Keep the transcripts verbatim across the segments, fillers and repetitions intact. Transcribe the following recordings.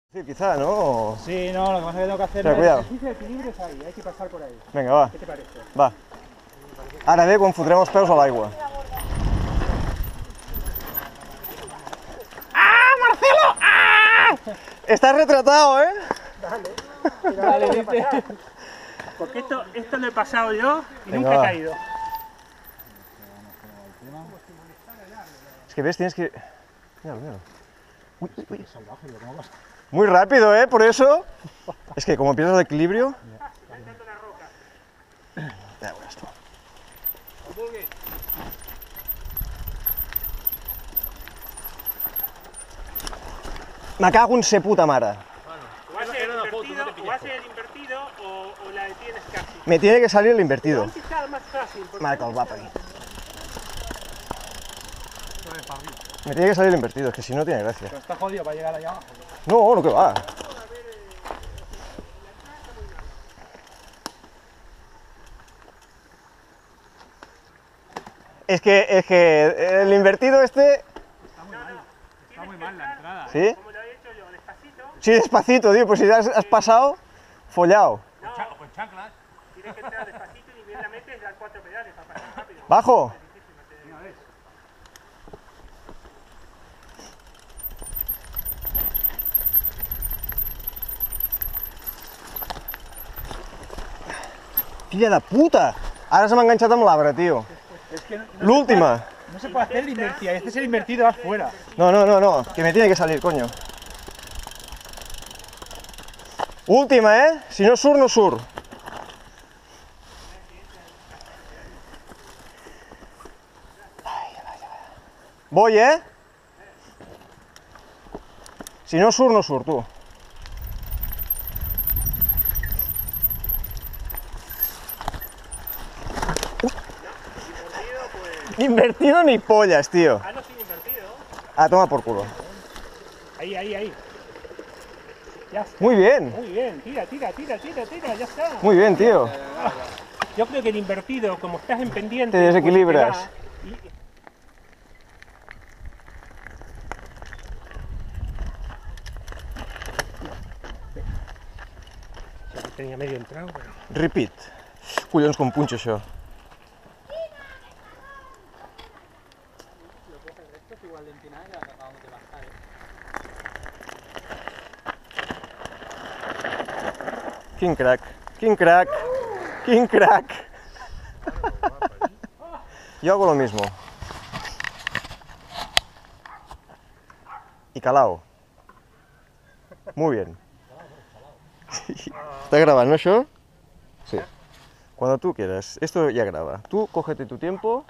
Sí, quizá, ¿no? Sí, no, lo que pasa es que tengo que hacer Pero el cuidado. ejercicio de equilibrio es ahí, hay que pasar por ahí. Vinga, va. ¿Qué te parece? Va. Ara bé quan fotrem els peus a l'aigua. ¡Ah, Marcelo! ¡Ah! Estás retratado, ¿eh? Dale. Dale, dice. Porque esto, esto lo he pasado yo y Venga, nunca he va. caído. Es que ves, tienes que... Míralo, míralo. Uy, uy, uy. Muy rápido, ¿eh? Por eso... Es que como pierdes el equilibrio... Ya verás tú. Me cago en se puta mare. O haces el invertido, o haces el invertido o, o la detienes casi. Me tiene que salir el invertido. Antes estaba más fácil. porque Marca el antes vapo estaba- ahí. Me tiene que salir el invertido, es que si no tiene gracia. Pero está jodido para llegar allá abajo. No, no que va. Es que, es que el invertido este... Está muy mal la entrada. ¿Sí? Como lo he hecho yo, despacito. Sí, despacito, tío, pues si has, has pasado, follado. No, con chanclas. Tienes que entrar despacito y ni bien la metes y dar cuatro pedales para pasar rápido. Bajo. Una vez. Filla de puta! Ara se m'ha enganxat amb l'arbre, tio. Es que no, no L'última. se puede- no se puede hacer el invertido, este es el invertido vas fuera. No, no, no, no, que me tiene que salir, coño. Última, eh? Si no surt, no surt. Voy, eh? Si no surt, no surt, tu. Ni invertido ni pollas, tío. Ah, no, sin invertido. Ah, toma por culo. Ahí, ahí, ahí. Ya está. Muy bien, Muy bien, tira, tira, tira, tira, tira, ya está. muy bien, tío. Yo creo que el invertido, como estás en pendiente, Te desequilibras. pues, te va y- Ya que tenía medio entrado, pero... Repeat. Collons, com punxa això. Quin crack, quin crack, quin crack. Yo hago lo mismo. Y calao. Muy bien. ¿Está grabando eso? Sí. Cuando tú quieras. Esto ya graba. Tú cógete tu tiempo.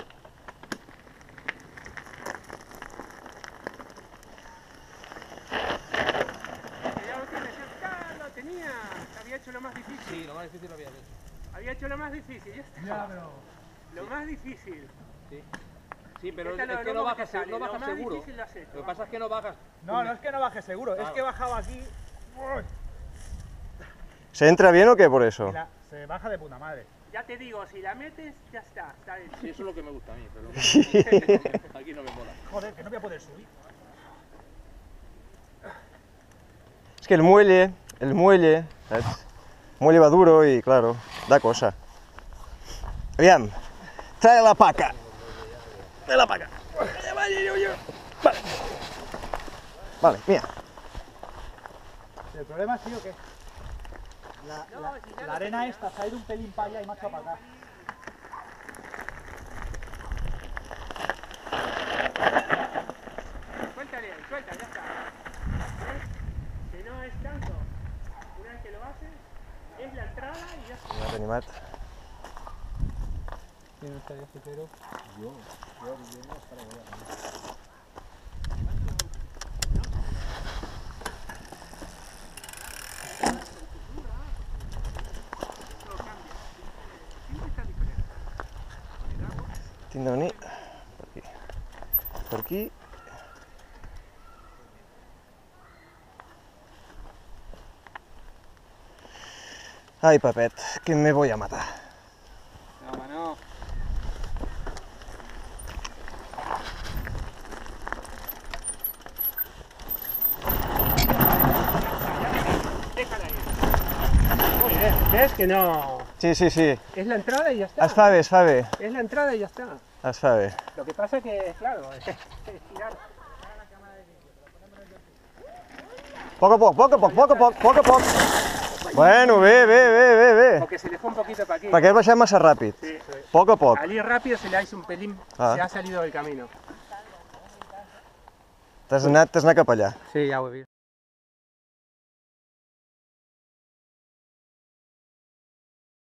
Ya lo tienes, ya lo tenía. Había hecho lo más difícil. Sí, lo más difícil lo había hecho. Había hecho lo más difícil, ya está. Ya, pero... Lo más difícil. Sí, sí pero Esta es lo- que lo no único bajas, que sale, no lo bajas más seguro. difícil lo has hecho, Lo que vamos. pasa es que no bajas. No, no es que no baje seguro, Claro. es que bajaba aquí ¿Se entra bien o qué por eso? y la- se baja de puta madre. Ya te digo, si la metes, ya está. Está hecho. Sí, eso es lo que me gusta a mí, pero aquí no me mola. Joder, que no voy a poder subir. Es que el muelle, el muelle, ¿sabes? El muelle va duro y claro, da cosa. Aviam, trae la paca. Trae la paca. Vale. Vale, mira. El problema ha sido que la, No, la- si ya la lo arena tenía. esta se ha ido un pelín para allá y me ha echado para acá. Suéltale, suelta, ya está. ¿Ves? Que no es tanto. Una vez que lo haces, es la entrada y ya está. M'ha animat. ¿Quién está ya soltero? Tinc de venir per aquí. Per aquí. Ay, Papet, que me voy a matar. No, mano. ¿Ves? ¿Ves que no? Sí, sí, sí. Es la entrada y ya está. Es fa bé, es fa bé. Es la entrada y ya está. Es fa bé. Lo que pasa que, claro, es girar. Poc a poc, poc a poc, poc a poc, poc a poc. Bueno, bé, bé, bé, bé, bé. Porque se le fue un poquito para aquí. Perquè has baixat massa ràpid. Sí, sí. Poc a poc. Al ir rápido se le ha hecho un pelín, Ah. se ha salido del camino. T'has anat, t'has anat cap allà. Sí, ya voy bien.